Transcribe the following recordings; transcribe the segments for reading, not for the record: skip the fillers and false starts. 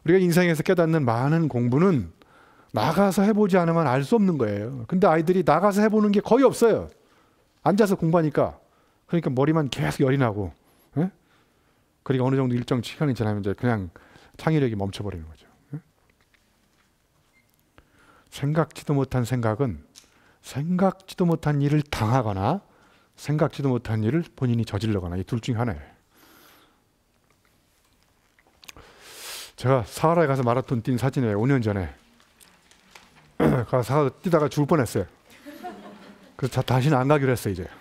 우리가 인생에서 깨닫는 많은 공부는 나가서 해보지 않으면 알 수 없는 거예요. 근데 아이들이 나가서 해보는 게 거의 없어요. 앉아서 공부하니까. 그러니까 머리만 계속 열이 나고, 예? 그리고 어느 정도 일정 시간이 지나면 이제 그냥 창의력이 멈춰버리는 거죠. 예? 생각지도 못한 생각은 생각지도 못한 일을 당하거나 생각지도 못한 일을 본인이 저질러거나 이 둘 중에 하나예요. 제가 사하라에 가서 마라톤 뛴 사진이에요. 5년 전에. 가서 뛰다가 죽을 뻔했어요. 그래서 다시는 안 가기로 했어요. 이제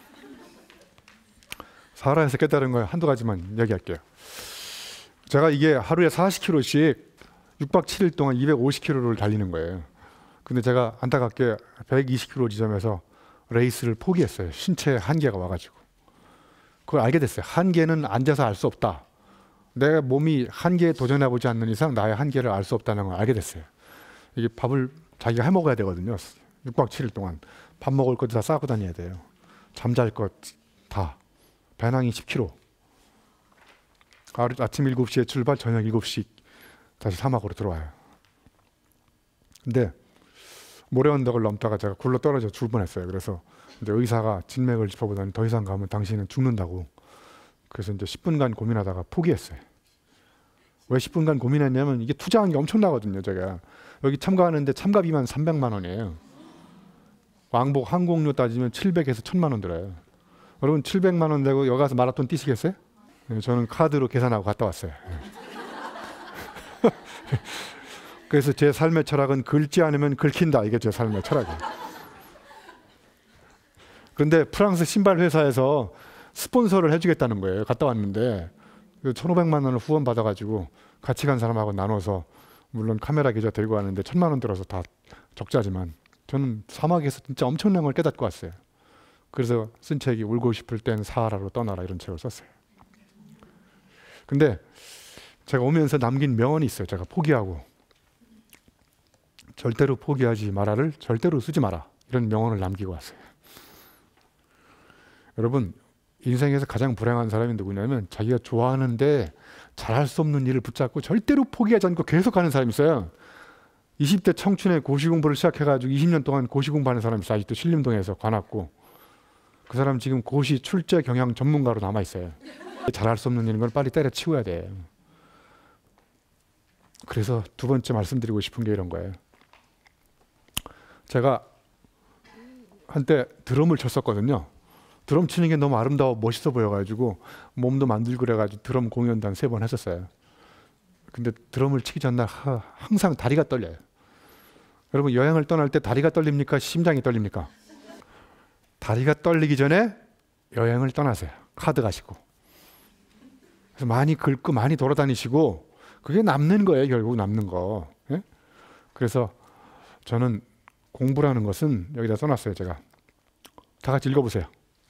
사하라에서 깨달은 거 한두 가지만 얘기할게요. 제가 이게 하루에 40km씩 6박 7일 동안 250km를 달리는 거예요. 근데 제가 안타깝게 120km 지점에서 레이스를 포기했어요. 신체에 한계가 와가지고. 그걸 알게 됐어요. 한계는 앉아서 알 수 없다. 내 몸이 한계에 도전해보지 않는 이상 나의 한계를 알 수 없다는 걸 알게 됐어요. 이게 밥을 자기가 해 먹어야 되거든요. 6박 7일 동안 밥 먹을 것도 다 싸고 다녀야 돼요. 잠잘 것 다. 배낭이 10kg. 아침 7시에 출발, 저녁 7시 다시 사막으로 들어와요. 근데 모래 언덕을 넘다가 제가 굴러 떨어져 죽을 뻔했어요. 그래서 이제 의사가 진맥을 짚어보더니 더 이상 가면 당신은 죽는다고. 그래서 이제 10분간 고민하다가 포기했어요. 왜 10분간 고민했냐면 이게 투자한 게 엄청나거든요. 제가 여기 참가하는데 참가비만 300만 원이에요. 왕복 항공료 따지면 700에서 1000만 원 들어요. 여러분 700만 원 내고 여기 가서 마라톤 뛰시겠어요? 네, 저는 카드로 계산하고 갔다 왔어요. 그래서 제 삶의 철학은 긁지 않으면 긁힌다. 이게 제 삶의 철학이에요. 그런데 프랑스 신발 회사에서 스폰서를 해주겠다는 거예요. 갔다 왔는데 1,500만 원을 후원 받아가지고 같이 간 사람하고 나눠서 물론 카메라 계좌 들고 가는데 1,000만 원 들어서 다 적자지만 저는 사막에서 진짜 엄청난 걸 깨닫고 왔어요. 그래서 쓴 책이 울고 싶을 땐 사하라로 떠나라 이런 책을 썼어요. 근데 제가 오면서 남긴 명언이 있어요. 제가 포기하고 절대로 포기하지 마라를 절대로 쓰지 마라 이런 명언을 남기고 왔어요. 여러분 인생에서 가장 불행한 사람이 누구냐면 자기가 좋아하는데 잘할 수 없는 일을 붙잡고 절대로 포기하지 않고 계속 하는 사람이 있어요. 20대 청춘에 고시공부를 시작해가지고 20년 동안 고시공부하는 사람이 있어요. 아직도 신림동에서 관악구. 그 사람 지금 고시 출제 경영 전문가로 남아있어요. 잘할 수 없는 일인 걸 빨리 때려치워야 돼. 그래서 두 번째 말씀드리고 싶은 게 이런 거예요. 제가 한때 드럼을 쳤었거든요. 드럼 치는 게 너무 아름다워 멋있어 보여가지고 몸도 만들고 그래가지고 드럼 공연도 한 3번 했었어요. 근데 드럼을 치기 전날 항상 다리가 떨려요. 여러분 여행을 떠날 때 다리가 떨립니까? 심장이 떨립니까? 다리가 떨리기 전에 여행을 떠나세요. 카드 가시고. 그래서 많이 긁고 많이 돌아다니시고 그게 남는 거예요. 결국 남는 거. 예? 그래서 저는 공부라는 것은 여기다 써놨어요. 제가. 다 같이 읽어보세요.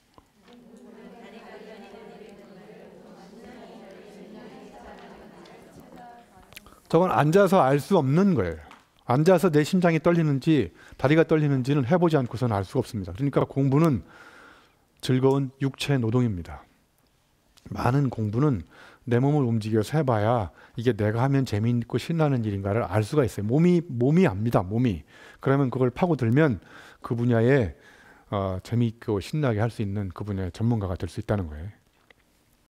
저건 앉아서 알 수 없는 거예요. 앉아서 내 심장이 떨리는지 다리가 떨리는지는 해보지 않고서는 알 수가 없습니다. 그러니까 공부는 즐거운 육체 노동입니다. 많은 공부는 내 몸을 움직여서 해봐야 이게 내가 하면 재미있고 신나는 일인가를 알 수가 있어요. 몸이 압니다. 몸이. 그러면 그걸 파고들면 그 분야에 재미있고 신나게 할 수 있는 그 분야의 전문가가 될 수 있다는 거예요.